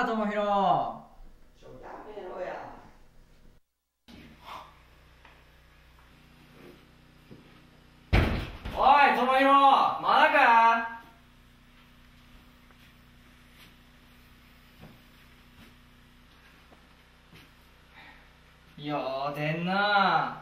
智弘。 やめろや。 おい智弘、まだか。よう出んな。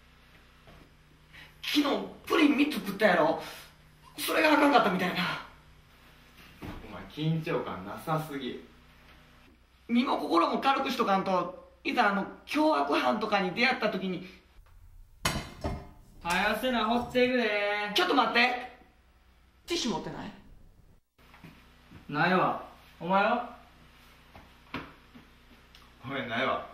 昨日プリン3つ食ったやろ。それがあかんかったみたいな。 お前緊張感なさすぎ。 身も心も軽くしとかんと、いざ凶悪犯とかに出会った時に。 はよせな、放っていくで。 ちょっと待って、ティッシュ持ってない？ ないわ。お前は？ ごめんないわ。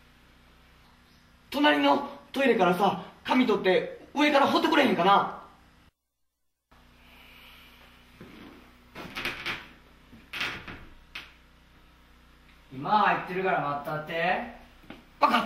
隣のトイレからさ、紙取って上から放ってくれへんかな。 今入ってるから待ったって。 分かった。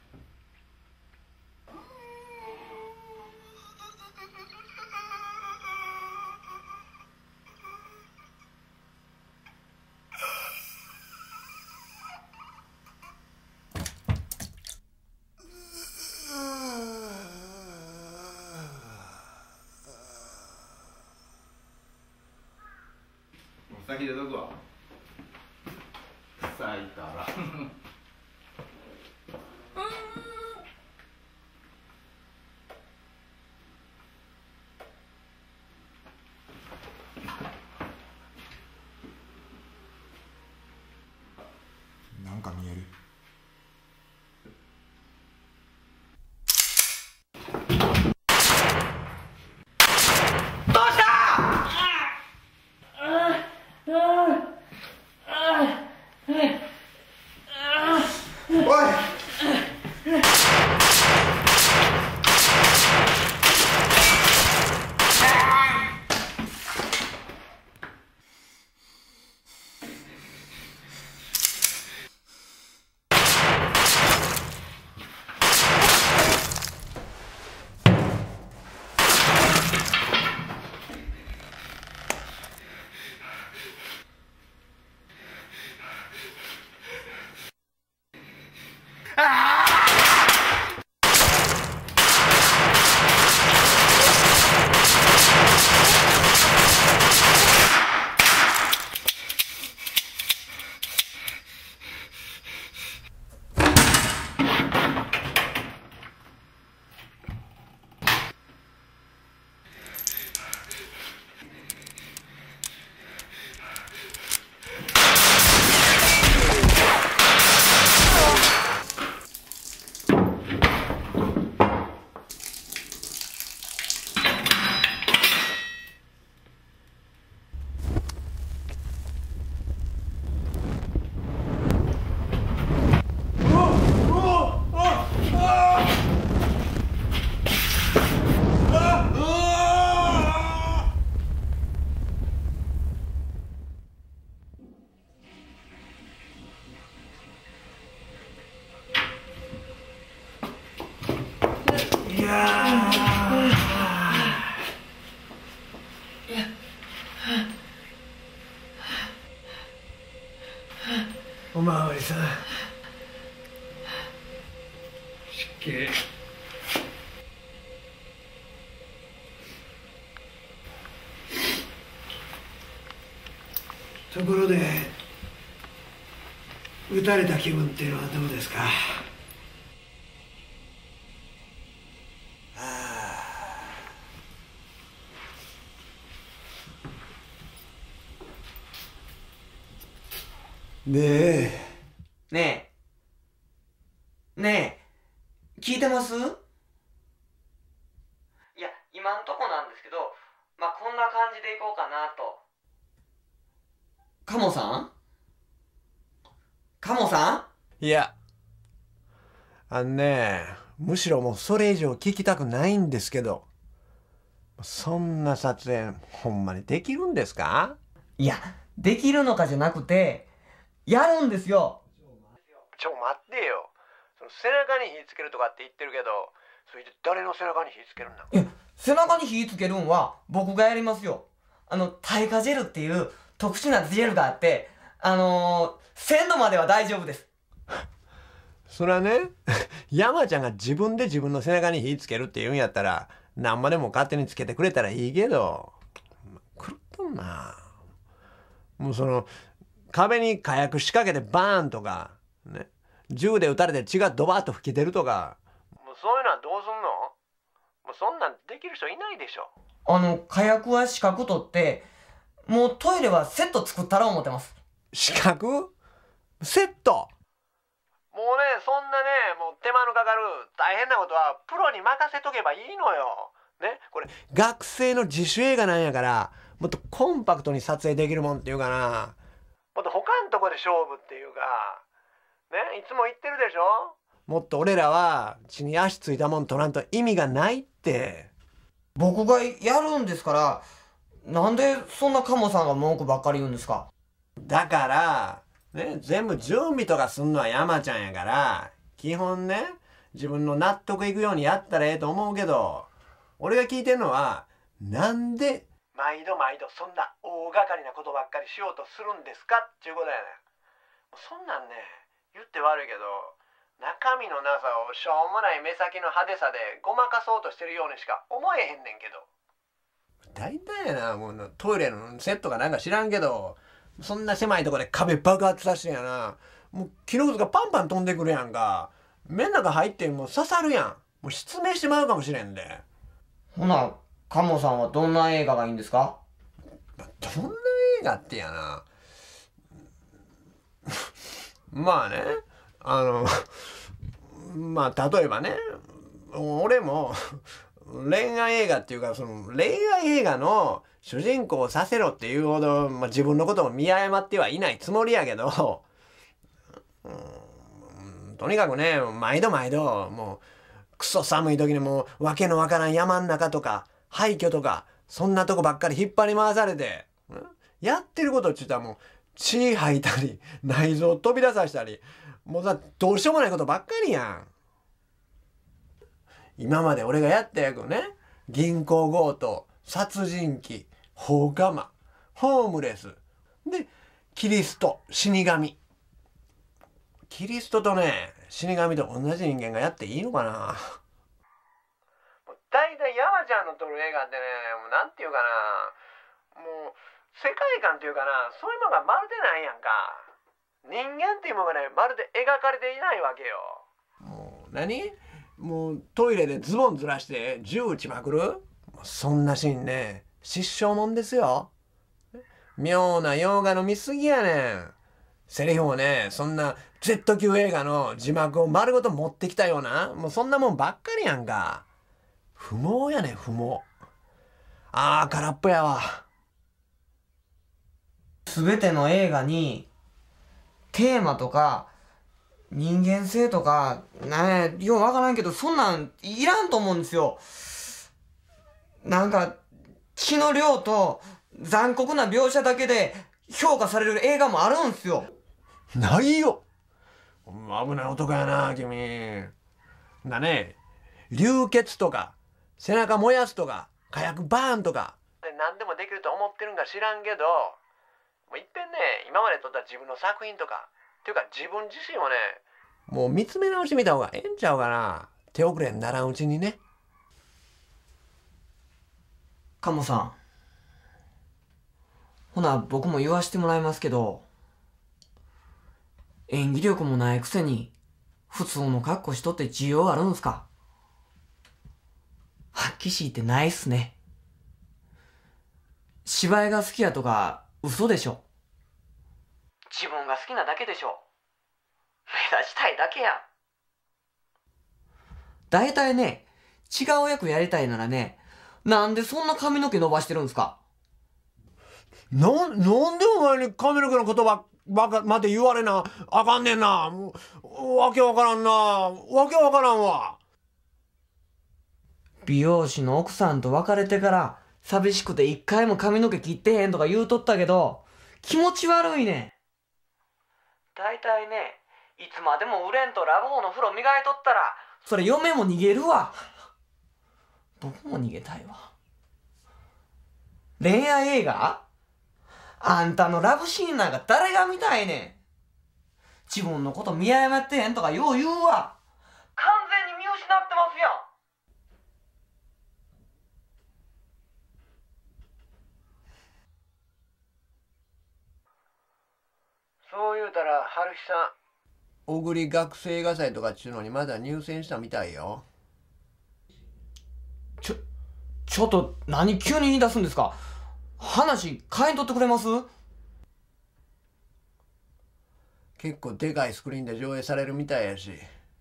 お先出とくわ。臭いから。 なんか見える。 どうした？ おい！ おまわりさん、失敬。ところで撃たれた気分っていうのはどうですか？で、 ねえねえ、聞いてます？いや、今んとこなんですけど、まあこんな感じでいこうかなと。カモさん？カモさいや、むしろもうそれ以上聞きたくないんですけど、そんな撮影ほんまにできるんですか？ ん？いや、できるのかじゃなくて、やるんですよ。 待ってよ。その背中に火つけるとかって言ってるけど、それで誰の背中に火つけるんだ？ いや、背中に火つけるんは僕がやりますよ。耐火ジェルっていう特殊なジェルがあって、 1000度までは大丈夫です。 それはね、山ちゃんが自分で自分の背中に火つけるって言うんやったら、何までも勝手につけてくれたらいいけど、狂っとんな。もうその、壁に火薬仕掛けてバーンとか、ね、銃で撃たれて血がドバーッと吹き出るとか、もうそういうのはどうすんの？もうそんなんできる人いないでしょ。 火薬は資格取って、もうトイレはセット作ったら思ってます。 資格？セット？もうね、そんなね、もう手間のかかる大変なことはプロに任せとけばいいのよ。ね、これ学生の自主映画なんやから、もっとコンパクトに撮影できるもんっていうかな、もっと他んとこで勝負っていうか、ね、いつも言ってるでしょ。もっと俺らは地に足ついたもん取らんと意味がないって。 僕がやるんですから、なんでそんなカモさんが文句ばっかり言うんですか？ だから、ね、全部準備とかすんのは山ちゃんやから、基本ね、自分の納得いくようにやったらええと思うけど、俺が聞いてんのは、なんで毎度毎度そんな大掛かりなことばっかりしようとするんですかっていうことやねん。そんなんね、言って悪いけど、中身のなさをしょうもない目先の派手さでごまかそうとしてるようにしか思えへんねんけど。大体やな、もうトイレのセットかなんか知らんけど、そんな狭いとこで壁爆発させてやな、もう木の渦がパンパン飛んでくるやんか。目の中入ってもう刺さるやん。もう失明してまうかもしれんで。 ほな、カモさんはどんな映画がいいんですか？ どんな映画ってやな。まあね、まあ例えばね、俺も恋愛映画っていうか、その恋愛映画の主人公をさせろっていうほど、自分のことを見誤ってはいないつもりやけど、とにかくね、毎度毎度もうクソ寒い時にもうわけのわからん山ん中とか廃墟とか、そんなとこばっかり引っ張り回されて、やってることって言ったらもう血吐いたり内臓飛び出させたり、もうどうしようもないことばっかりやん。今まで俺がやった役ね、銀行強盗、殺人鬼、放火魔、ホームレスでキリスト、死神。キリストとね、死神と同じ人間がやっていいのかな。だいたい山ちゃんの撮る映画ってね、もうなんていうかな、もう世界観っていうかな、そういうのがまるでないやんか。人間っていうものがね、まるで描かれていないわけよ。もう何？もうトイレでズボンずらして銃撃ちまくる？そんなシーンね、失笑もんですよ。妙な洋画の見過ぎやねん。セリフをね、そんな Z 級映画の字幕を丸ごと持ってきたような、もうそんなもんばっかりやんか。不毛やねん、不毛。あー、空っぽやわ。 すべての映画にテーマとか人間性とかね、ようわからんけど、そんなんいらんと思うんですよ。なんか血の量と残酷な描写だけで評価される映画もあるんすよ。 ないよ。危ない男やな、君。だね、流血とか背中燃やすとか火薬バーンとか何でもできると思ってるんか知らんけど、もういっぺんね、今まで撮った自分の作品とかっていうか自分自身をね、もう見つめ直してみた方がええんちゃうかな。手遅れにならんうちにね。 カモさん、ほな僕も言わしてもらいますけど、演技力もないくせに普通の格好しとって需要あるんすか？はっきし言ってないっすね。芝居が好きやとか嘘でしょ。自分が好きなだけでしょ。目立ちたいだけやん。だいたいね、違う役やりたいならね、なんでそんな髪の毛伸ばしてるんすか？ なんでお前に髪の毛の言葉まで言われなあかんねんな。もうわけわからんな。わけわからんわ。 美容師の奥さんと別れてから寂しくて一回も髪の毛切ってへんとか言うとったけど、気持ち悪いねん。だいたいね、いつまでも売れんとラブホの風呂磨いとったら、それ嫁も逃げるわ。僕も逃げたいわ。恋愛映画？ あんたのラブシーンなんか誰が見たいねん。自分のこと見誤ってへんとかよう言うわ。完全に見失ってますやん。 そう言うたら春日さん、小栗学生映画祭とかっちゅうのにまだ入選したみたいよ。 ちょっと何急に言い出すんですか。話変えんとってくれます？ 結構でかいスクリーンで上映されるみたいやし、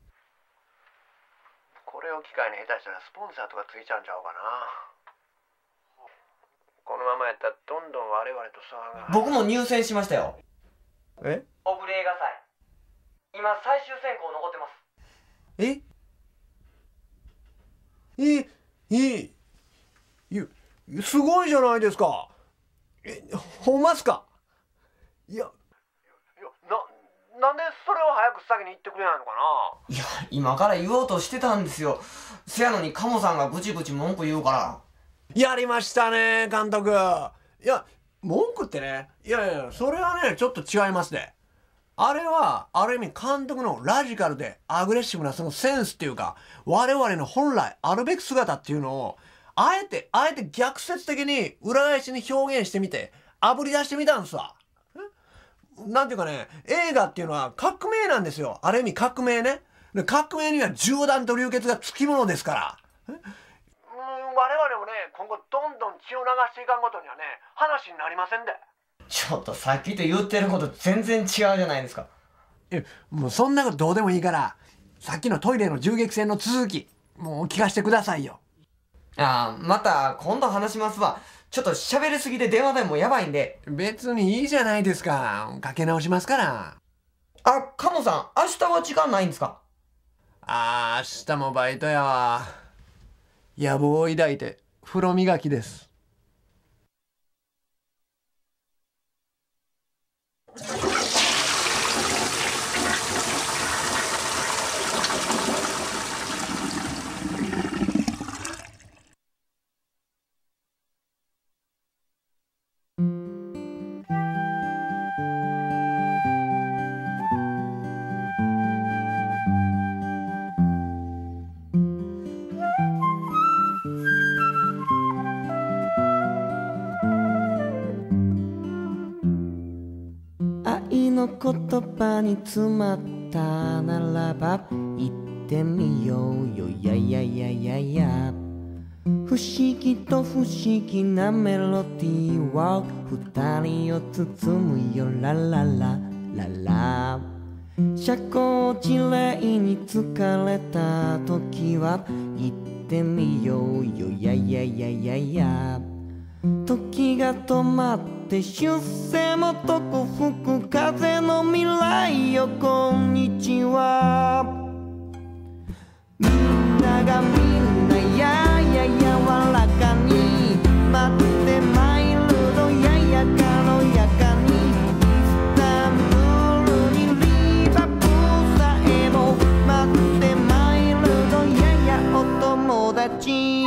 これを機会に下手したらスポンサーとかついちゃうんちゃうかな。このままやったらどんどん我々と差が。 僕も入選しましたよ。 え？ 小栗映画祭。今最終選考残ってます。 すごいじゃないですか。ほんますか？なんでそれを早く先に言ってくれないのかな。 いや、今から言おうとしてたんですよ。せやのにカモさんがぐちぐち文句言うから。 やりましたね、監督。いや、文句ってね、それはね、ちょっと違いますね。あれは、ある意味監督のラジカルでアグレッシブなそのセンスっていうか、我々の本来あるべき姿っていうのを、あえて逆説的に裏返しに表現してみて、炙り出してみたんですわ。なんていうかね、映画っていうのは革命なんですよ。ある意味革命ね。で革命には銃弾と流血がつきものですから。我々もね、今後どんどん血を流していかんことにはね、話になりませんで。 ちょっとさっきと言ってること全然違うじゃないですか。 もうそんなことどうでもいいから、さっきのトイレの銃撃戦の続き、もう聞かせてくださいよ。 また今度話しますわ。ちょっと喋りすぎて電話代もやばいんで。 別にいいじゃないですか。かけ直しますから。 カモさん、明日は時間ないんですか？ 明日もバイトやわ。野望を抱いて風呂磨きです。 愛の言葉に詰まったならば言ってみようよ。ややややや。不思議と不思議なメロディーを二人を包むよ。ラララララ。社交辞令に疲れた時は言ってみようよ。ややややや。時が止まって出世もとく吹く風の未来よ。こんにちは。みんながみんなやや柔らかに待ってまいるの。やや軽やかにイスタンブールにリバプールさえも待ってまいるの。ややお友達